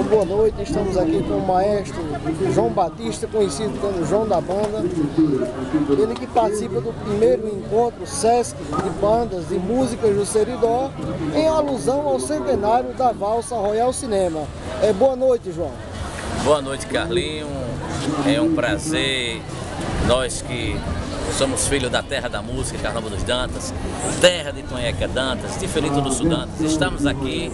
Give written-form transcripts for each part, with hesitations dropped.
boa noite. Estamos aqui com o maestro João Batista, conhecido como João da Banda. Ele que participa do primeiro encontro SESC de bandas e músicas do Seridó, em alusão ao centenário da Valsa Royal Cinema. Boa noite, João. Boa noite, Carlinho. É um prazer, nós que somos filhos da terra da música, Carnaúba dos Dantas, terra de Tonheca Dantas, de Felito do Sul Dantas. Estamos aqui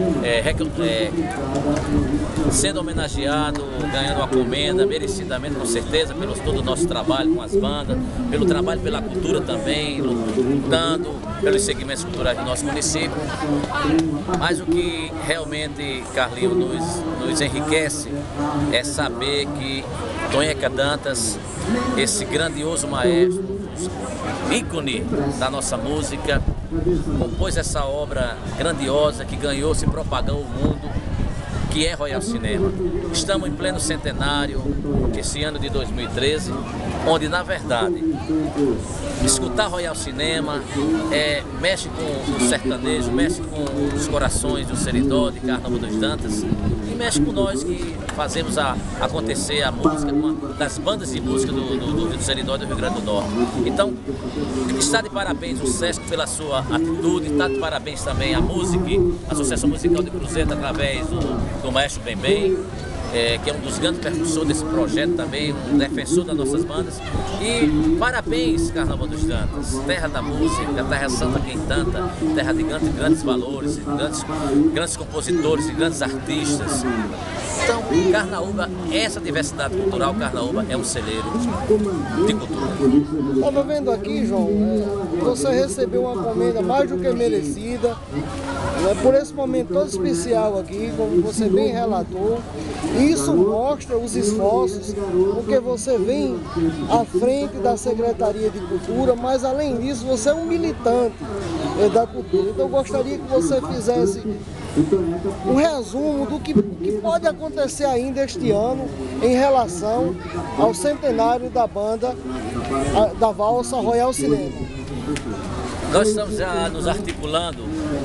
sendo homenageado, ganhando uma comenda, merecidamente, com certeza, pelo todo o nosso trabalho com as bandas, pelo trabalho pela cultura também, lutando pelos segmentos culturais do nosso município. Mas o que realmente, Carlinho, nos enriquece é saber que Tonheca Dantas, esse grandioso maestro, ícone da nossa música, compôs essa obra grandiosa que ganhou, se propagou o mundo, que é Royal Cinema. Estamos em pleno centenário, esse ano de 2013, onde, na verdade, escutar Royal Cinema mexe com o sertanejo, mexe com os corações do Seridó, de Carnaúba dos Dantas, e mexe com nós que fazemos acontecer a música, das bandas de música do Seridó e do Rio Grande do Norte. Então, está de parabéns o SESC pela sua atitude, está de parabéns também a música, a Associação Musical de Cruzeiro, através do maestro Bem, que é um dos grandes percussores desse projeto também, um defensor das nossas bandas. E parabéns, Carnaúba dos Dantas, terra da música, terra santa quem canta, terra de grandes valores, grandes compositores e grandes artistas. Então, Carnaúba, essa diversidade cultural, Carnaúba é um celeiro de cultura. Estava vendo aqui, João, você recebeu uma comenda mais do que merecida, por esse momento todo especial aqui, como você bem relatou. Isso mostra os esforços, porque você vem à frente da Secretaria de Cultura, mas além disso você é um militante da cultura. Então eu gostaria que você fizesse um resumo do que pode acontecer ainda este ano em relação ao centenário da banda da Valsa Royal Cinema. Nós estamos já nos articulando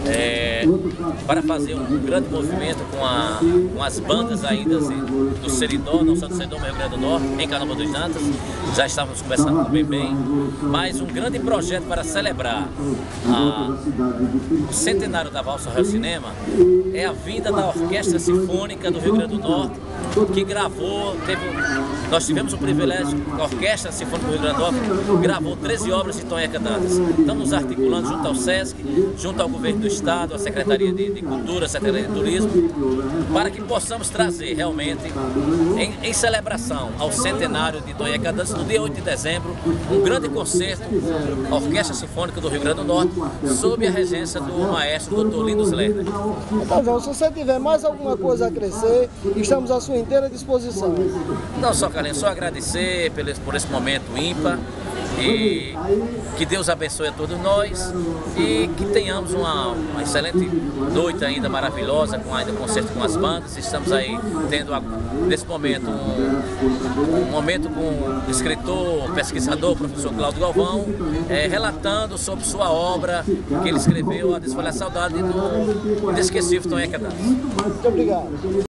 para fazer um grande movimento com as bandas ainda do Seridó, não só do Seridó, mas do Rio Grande do Norte, em Carnaúba dos Dantas. Já estávamos conversando com o Bem, mas um grande projeto para celebrar o centenário da Valsa Royal Cinema é a vinda da Orquestra Sinfônica do Rio Grande do Norte, que gravou, nós tivemos o privilégio, a Orquestra Sinfônica do Rio Grande do Norte gravou 13 obras de Tonheca Dantas. Estamos nos articulando junto ao SESC, junto ao Governo do Estado, à Secretaria de Cultura, à Secretaria de Turismo, para que possamos trazer realmente, em celebração ao centenário de Tonheca Dantas, no dia 8 de dezembro, um grande concerto, a Orquestra Sinfônica do Rio Grande do Norte, sob a regência do maestro Dr. Lindos Lerner. Então, João, se você tiver mais alguma coisa a crescer, estamos à sua inteira disposição. Não só, Carlinhos, só agradecer por esse momento ímpar, e que Deus abençoe a todos nós e que tenhamos uma excelente noite ainda maravilhosa, com ainda concerto com as bandas. Estamos aí tendo nesse momento um momento com o escritor, pesquisador, professor Cláudio Galvão, relatando sobre sua obra que ele escreveu, A Desfolhar a Saudade do inesquecível Tonheca Dantas. Muito obrigado.